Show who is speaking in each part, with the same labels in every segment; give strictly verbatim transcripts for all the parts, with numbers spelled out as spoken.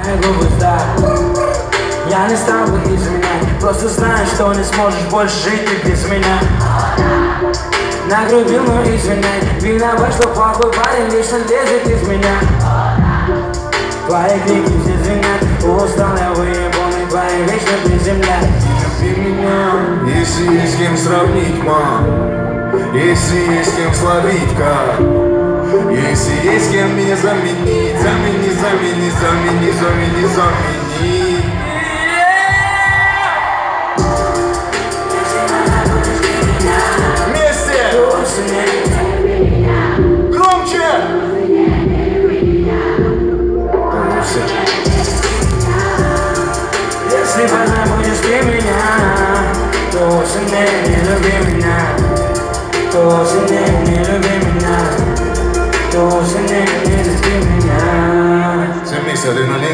Speaker 1: Моя глупость, да. Я не стал бы изменять, просто знаю, что не сможешь больше жить ты без меня. Нагрубил, но извиняй, виноват, что плохой парень вечно лезет из меня. Твои крики все звенят, устал я выебанный, твои вечно приземлять.
Speaker 2: Люби меня, если есть с кем сравнить, мам, если есть с кем словить, как, если есть с кем меня заменить, замени, замени, замени, замени, замени. Громче!
Speaker 1: Если позабудешь ты меня, то сильнее не люби меня, то сильнее не люби меня, то сильнее не люби меня.
Speaker 2: Все вместе, адреналин.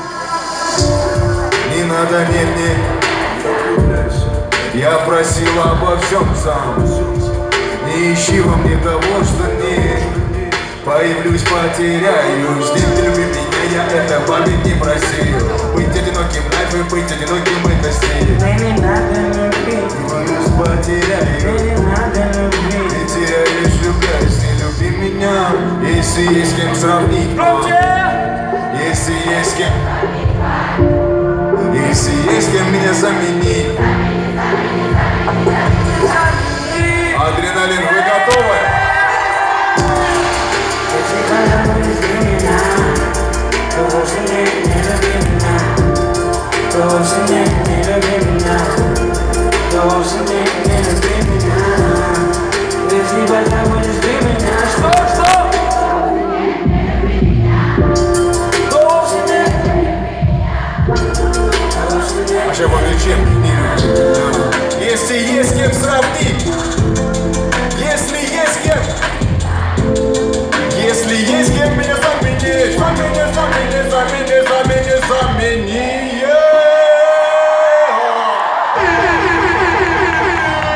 Speaker 2: Не надо, нет, нет. Я просил обо всем сам. Не ищи во мне того, что нет. Появлюсь, потеряюсь. Нет, ты люби меня, я это память не просил. Быть одиноким лайф и быть одиноким это стиль.
Speaker 1: Мне не надо любить,
Speaker 2: Появлюсь, потеряюсь.
Speaker 1: мне не надо любить.
Speaker 2: Не теряешь, влюбляюсь, не люби меня. Если есть с кем сравнить, если есть с кем, если есть с кем меня заменить. Адреналин, вы готовы?
Speaker 1: Если позабудешь ты меня, то больше не люби меня.